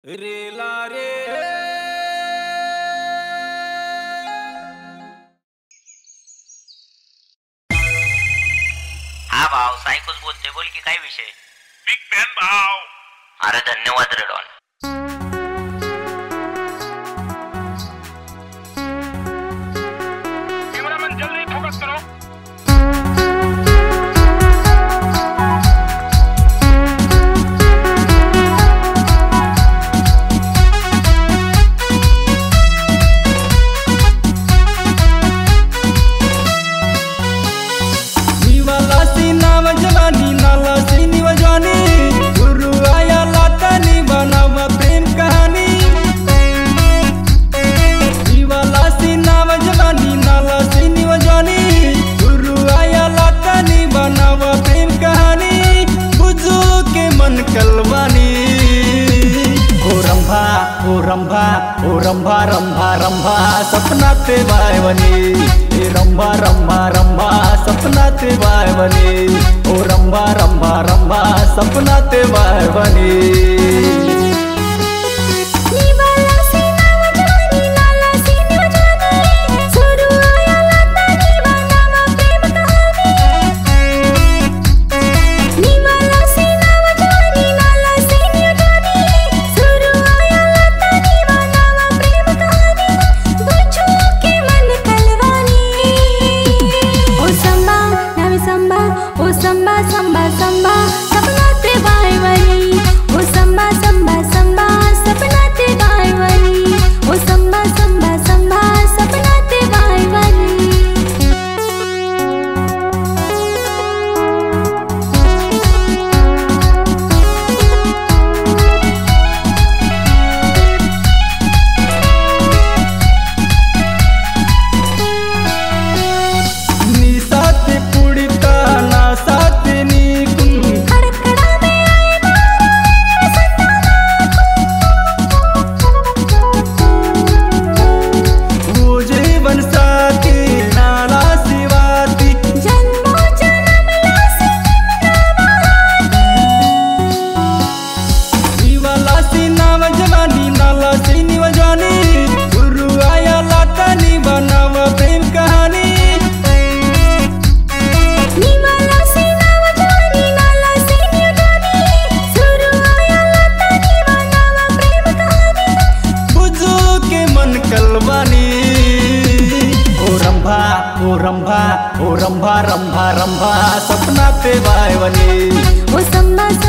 रेला रे हा भाव सायकोच बोलतोय, बोल की काय विषय? बिग फॅन भाव. अरे धन्यवाद रे डॉन. कैमरामैन जल्दी फोकस करो. ओ रंभा रंभा रंभा सपना ते बायवनी, रंभा रंभा रंभा सपना ते बायवनी, ओ रंभा रंभा रंभा सपना ते बायवनी. ओ रंभा रंभा रंभा सपना ते बायवनी, ओ संभा